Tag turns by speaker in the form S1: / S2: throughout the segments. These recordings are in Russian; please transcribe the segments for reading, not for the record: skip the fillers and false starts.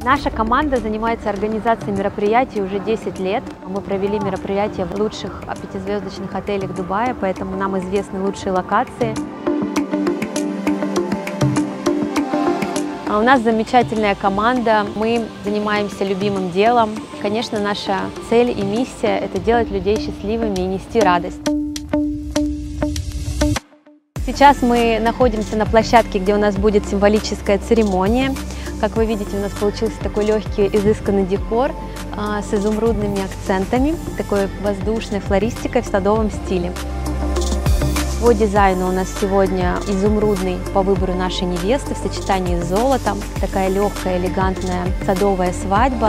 S1: Наша команда занимается организацией мероприятий уже 10 лет. Мы провели мероприятия в лучших пятизвездочных отелях Дубая, поэтому нам известны лучшие локации. У нас замечательная команда, мы занимаемся любимым делом. Конечно, наша цель и миссия – это делать людей счастливыми и нести радость. Сейчас мы находимся на площадке, где у нас будет символическая церемония. Как вы видите, у нас получился такой легкий, изысканный декор с изумрудными акцентами, такой воздушной флористикой в садовом стиле. По дизайну у нас сегодня изумрудный по выбору нашей невесты в сочетании с золотом. Такая легкая, элегантная садовая свадьба.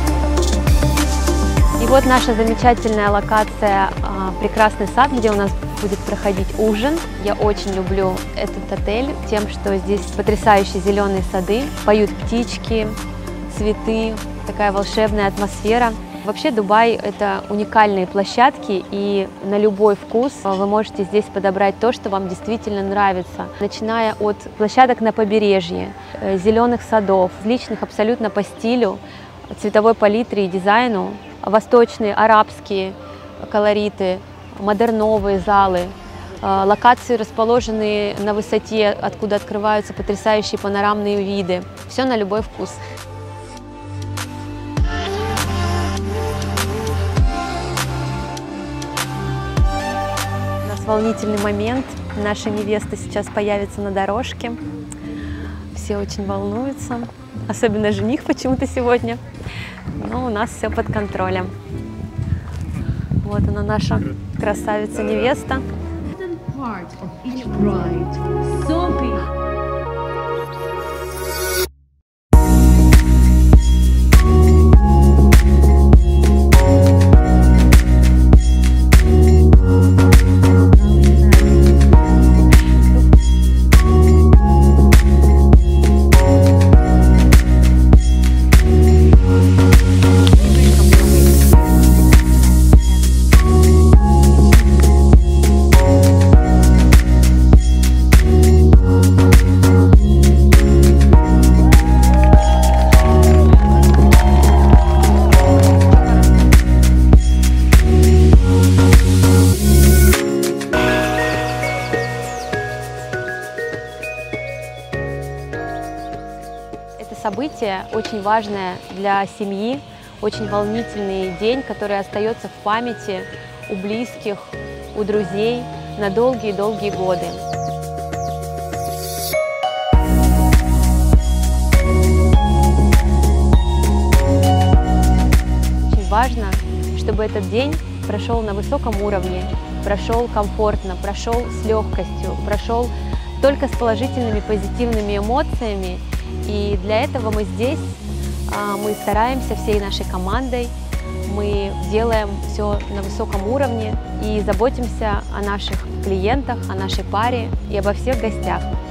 S1: И вот наша замечательная локация «Прекрасный сад», где у нас будет проходить ужин. Я очень люблю этот отель тем, что здесь потрясающие зеленые сады, поют птички, цветы, такая волшебная атмосфера. Вообще Дубай – это уникальные площадки, и на любой вкус вы можете здесь подобрать то, что вам действительно нравится. Начиная от площадок на побережье, зеленых садов, различных абсолютно по стилю, цветовой палитре и дизайну, восточные, арабские колориты, модерновые залы, локации, расположенные на высоте, откуда открываются потрясающие панорамные виды. Все на любой вкус. У нас волнительный момент. Наша невеста сейчас появится на дорожке. Все очень волнуются, особенно жених почему-то сегодня. Но у нас все под контролем. Вот она, наша красавица-невеста. Событие очень важное для семьи, очень волнительный день, который остается в памяти у близких, у друзей на долгие-долгие годы. Очень важно, чтобы этот день прошел на высоком уровне, прошел комфортно, прошел с легкостью, прошел только с положительными, позитивными эмоциями. И для этого мы здесь, мы стараемся всей нашей командой, мы делаем все на высоком уровне и заботимся о наших клиентах, о нашей паре и обо всех гостях.